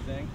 thing.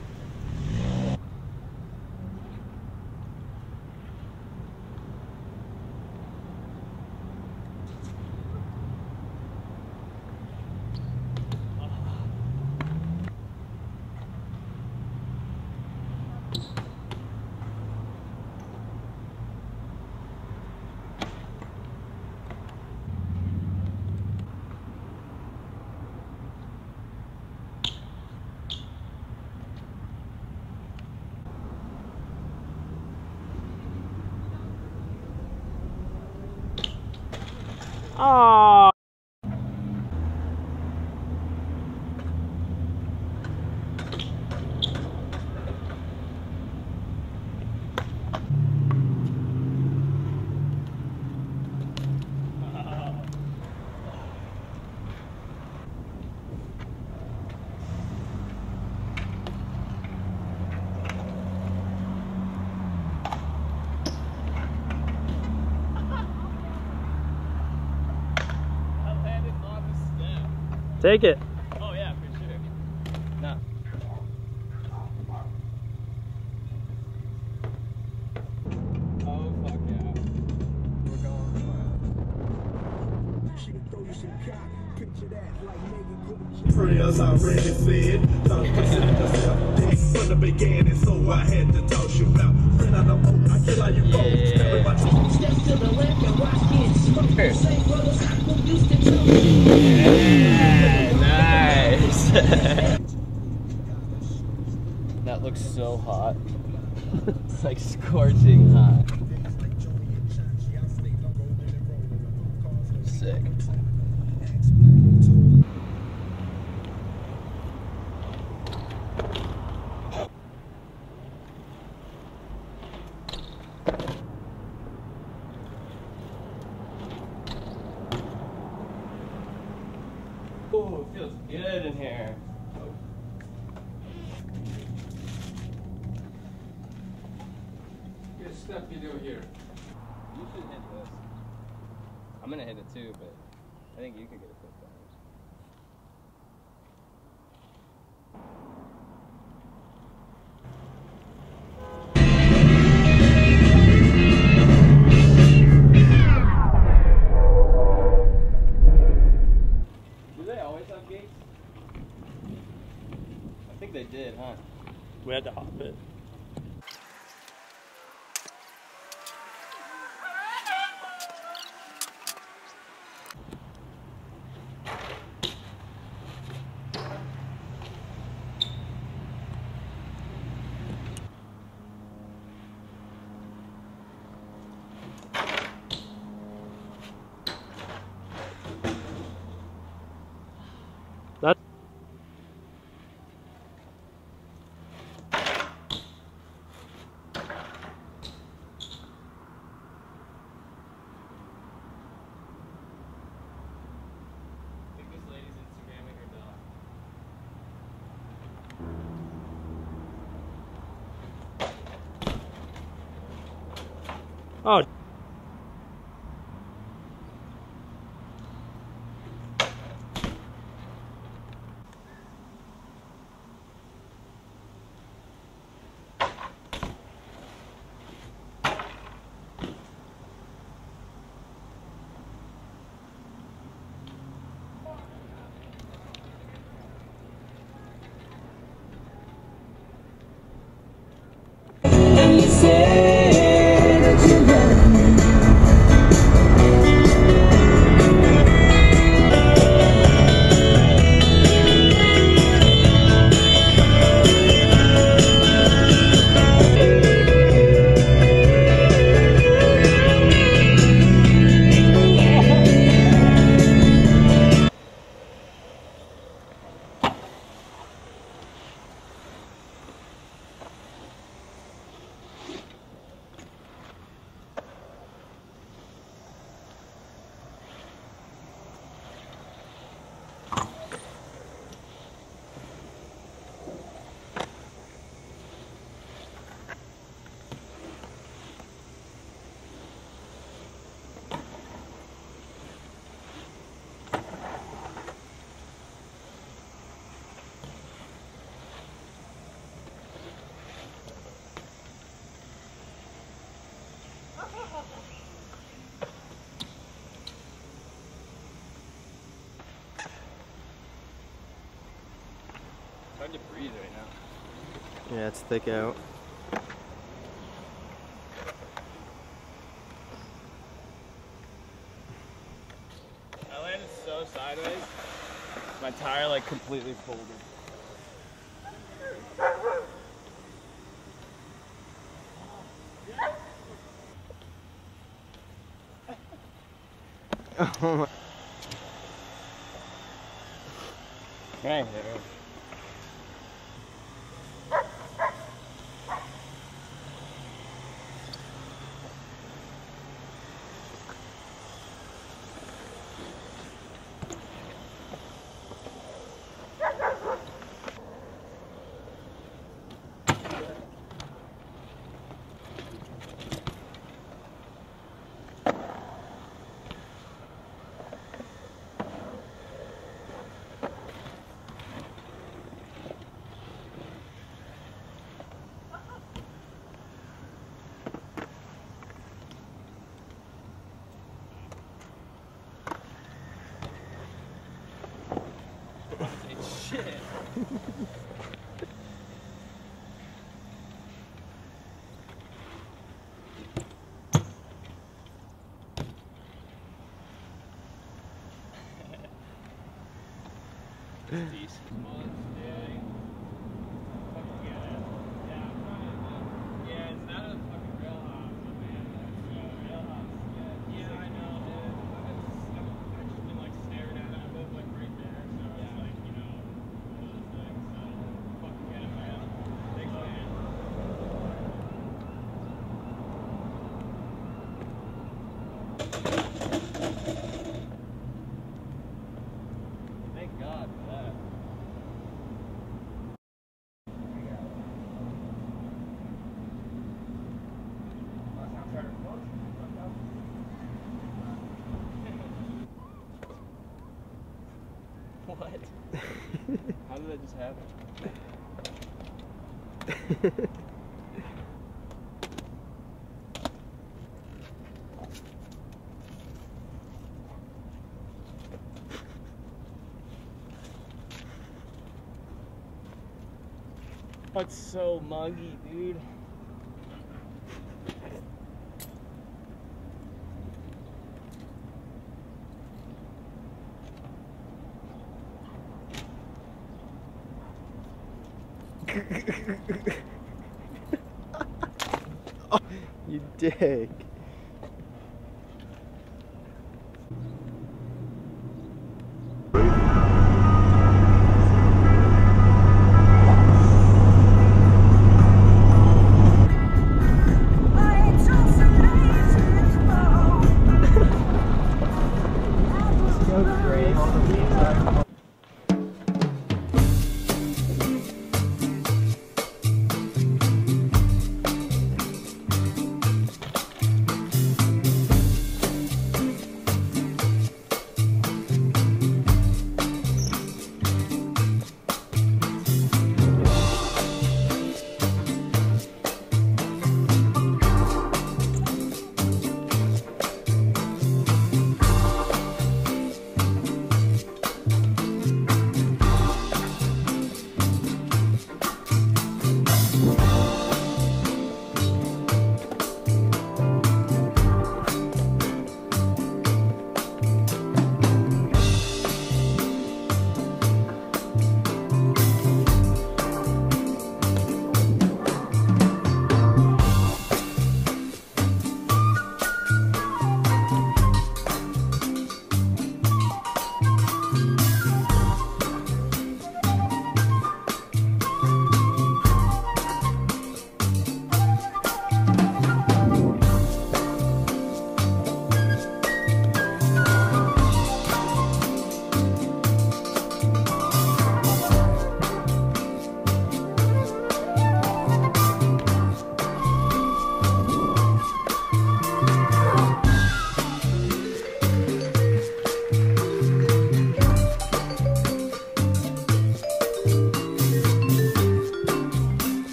Oh. Take it. Oh yeah, for sure. No. Oh fuck yeah. We're going for it. Prayers already said. From the beginning, so I had to talk you out. Friend, I don't know. I feel like you go. Everybody steps to the left and watch kids smoke. Same brothers who used to tell me. That looks so hot. It's like scorching hot. Sick. Oh, it feels good in here. Good stuff you do here. You should hit this. I'm gonna hit it too, but I think you could get a flip down. Do they always have gates? I think they did, huh? We had to hop it. That think this lady's Instagramming her dog. oh. And you say that you're ready. It's hard to breathe right now. Yeah, it's thick out. I landed so sideways, my tire like completely folded. Oh my. Hey. Shit. Decent. Yeah, it's not a fucking real house, man. It's a real house. Yeah, I know, dude. I've just been like staring at it. I live like right there, so it's like, you know, one of those things. So fucking get it, man. Thanks, man. Thank God for that. What? How did that just happen? That's so muggy, dude. Oh, you dick.